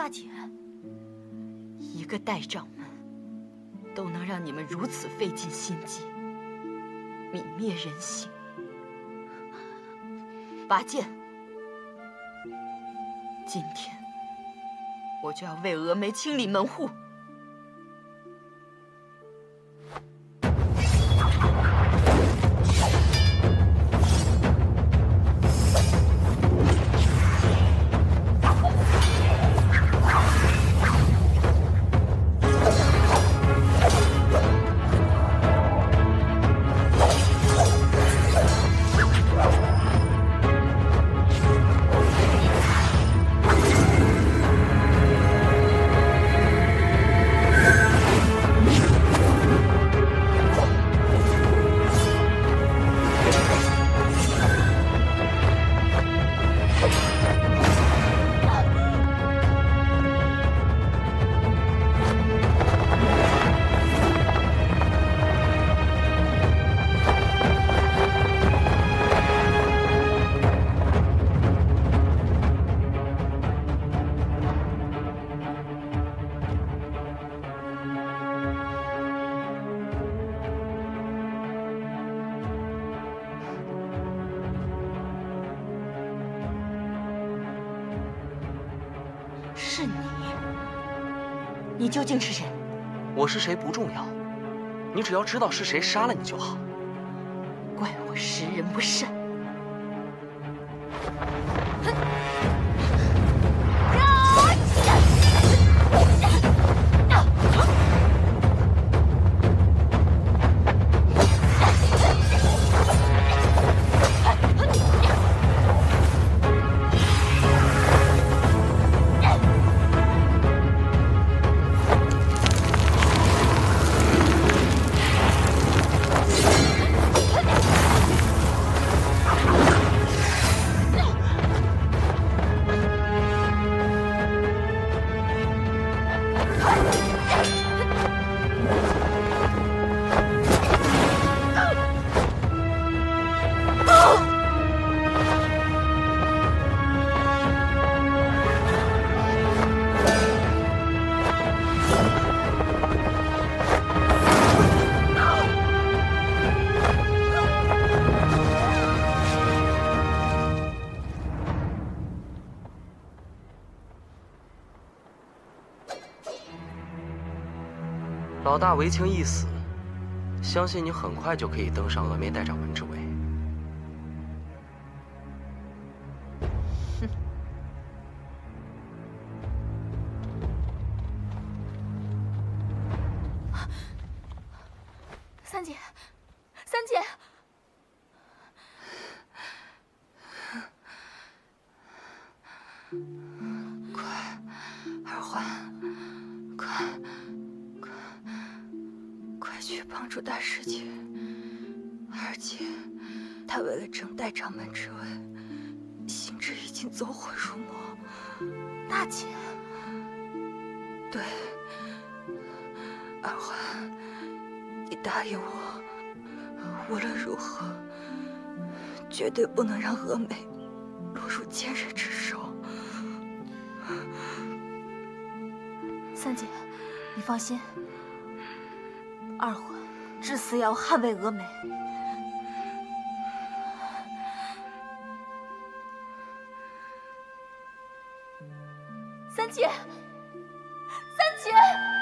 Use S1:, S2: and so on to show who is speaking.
S1: 大姐，一个代掌门都能让你们如此费尽心机，泯灭人性。拔剑！今天我就要为峨眉清理门户。 是你？你究竟是谁？
S2: 我是谁不重要，你只要知道是谁杀了你就好。
S1: 怪我识人不善。
S2: 老大为情已死，相信你很快就可以登上峨眉代掌门之位。
S1: 哼！三姐，三姐！
S3: 快，二环，快！ 快去帮助大师姐！二姐，她为了争代掌门之位，心智已经走火入魔。
S1: 大姐，
S3: 对，二环，你答应我，无论如何，绝对不能让峨眉落入奸人之手。
S1: 三姐，你放心。 二环至死也要捍卫峨眉。三姐，三姐。